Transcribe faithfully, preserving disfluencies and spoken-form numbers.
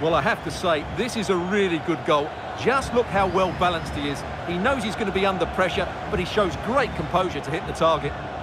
Well, I have to say, this is a really good goal. Just look how well balanced he is. He knows he's going to be under pressure, but he shows great composure to hit the target.